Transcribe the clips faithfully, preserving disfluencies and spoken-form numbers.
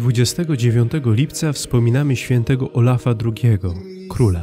dwudziestego dziewiątego lipca wspominamy świętego Olafa drugiego, króla.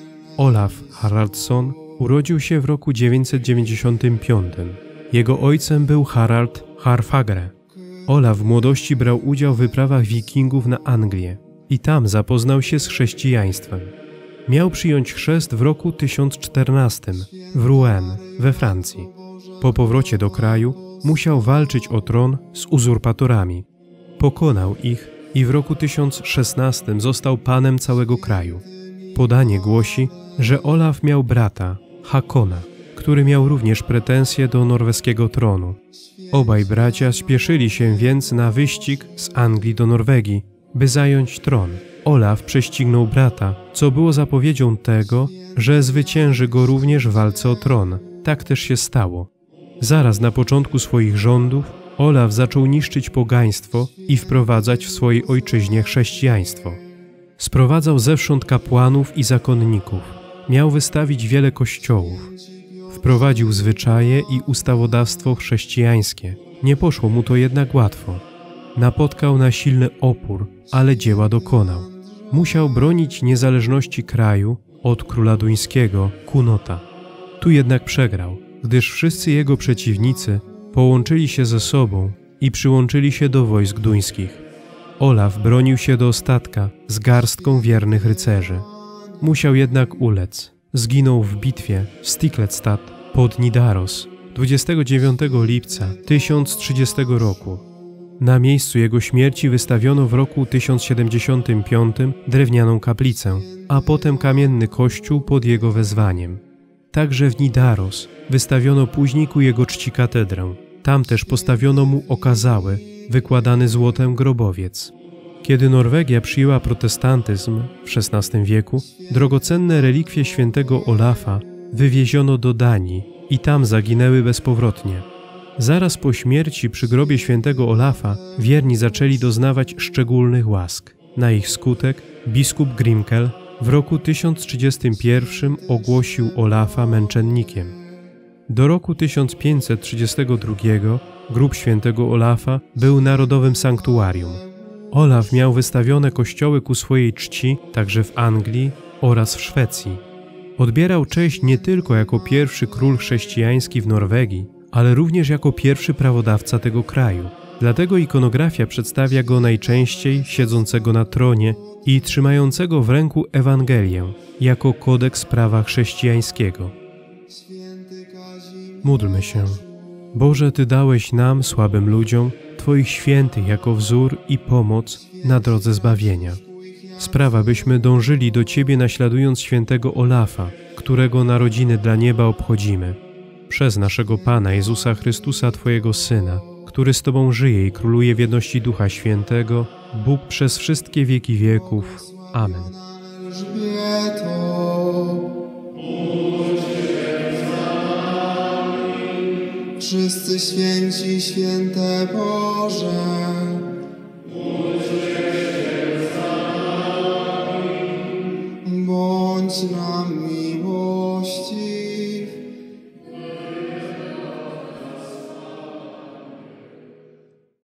Olaf Haraldsson urodził się w roku dziewięćset dziewięćdziesiątym piątym. Jego ojcem był Harald Harfagre. Olaf w młodości brał udział w wyprawach wikingów na Anglię i tam zapoznał się z chrześcijaństwem. Miał przyjąć chrzest w roku tysiąc czternastym w Rouen we Francji. Po powrocie do kraju musiał walczyć o tron z uzurpatorami. Pokonał ich i w roku tysiąc szesnastym został panem całego kraju. Podanie głosi, że Olaf miał brata, Hakona, który miał również pretensje do norweskiego tronu. Obaj bracia spieszyli się więc na wyścig z Anglii do Norwegii, by zająć tron. Olaf prześcignął brata, co było zapowiedzią tego, że zwycięży go również w walce o tron. Tak też się stało. Zaraz na początku swoich rządów Olaf zaczął niszczyć pogaństwo i wprowadzać w swojej ojczyźnie chrześcijaństwo. Sprowadzał zewsząd kapłanów i zakonników. Miał wystawić wiele kościołów. Wprowadził zwyczaje i ustawodawstwo chrześcijańskie. Nie poszło mu to jednak łatwo. Napotkał na silny opór, ale dzieła dokonał. Musiał bronić niezależności kraju od króla duńskiego, Kunota. Tu jednak przegrał, gdyż wszyscy jego przeciwnicy połączyli się ze sobą i przyłączyli się do wojsk duńskich. Olaf bronił się do ostatka z garstką wiernych rycerzy. Musiał jednak ulec. Zginął w bitwie w Stiklestad pod Nidaros dwudziestego dziewiątego lipca tysiąc trzydziestego roku. Na miejscu jego śmierci wystawiono w roku tysiąc siedemdziesiątym piątym drewnianą kaplicę, a potem kamienny kościół pod jego wezwaniem. Także w Nidaros wystawiono później ku jego czci katedrę. Tam też postawiono mu okazały, wykładany złotem grobowiec. Kiedy Norwegia przyjęła protestantyzm w szesnastym wieku, drogocenne relikwie świętego Olafa wywieziono do Danii i tam zaginęły bezpowrotnie. Zaraz po śmierci przy grobie świętego Olafa wierni zaczęli doznawać szczególnych łask. Na ich skutek biskup Grimkel w roku tysiąc trzydziestym pierwszym ogłosił Olafa męczennikiem. Do roku tysiąc pięćset trzydziestego drugiego grób świętego Olafa był narodowym sanktuarium. Olaf miał wystawione kościoły ku swojej czci także w Anglii oraz w Szwecji. Odbierał cześć nie tylko jako pierwszy król chrześcijański w Norwegii, ale również jako pierwszy prawodawca tego kraju. Dlatego ikonografia przedstawia go najczęściej siedzącego na tronie i trzymającego w ręku Ewangelię jako kodeks prawa chrześcijańskiego. Módlmy się. Boże, Ty dałeś nam, słabym ludziom, Twoich świętych jako wzór i pomoc na drodze zbawienia. Sprawa, byśmy dążyli do Ciebie naśladując świętego Olafa, którego narodziny dla nieba obchodzimy. Przez naszego Pana Jezusa Chrystusa, Twojego Syna, który z Tobą żyje i króluje w jedności Ducha Świętego, Bóg przez wszystkie wieki wieków. Amen. Wszyscy święci, święte Boże,